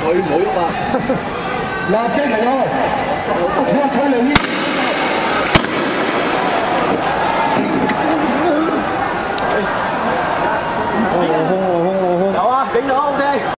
佢唔好喐啊！ 立即離開，我吹